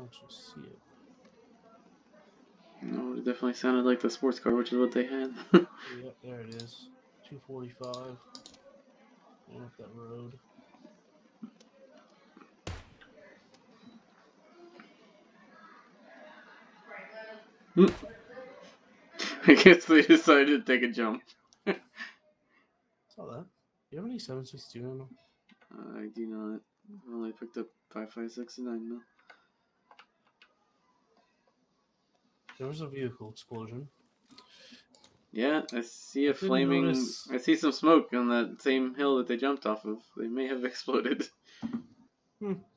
actually see it. No, it definitely sounded like the sports car, which is what they had. Yeah, there it is. 245. Going up that road. I guess they decided to take a jump. Saw that. You have any 762 ammo? I do not. I only picked up 5.56 and 9 mil. There was a vehicle explosion. Yeah, I see a flaming. Notice... I see some smoke on that same hill that they jumped off of. They may have exploded.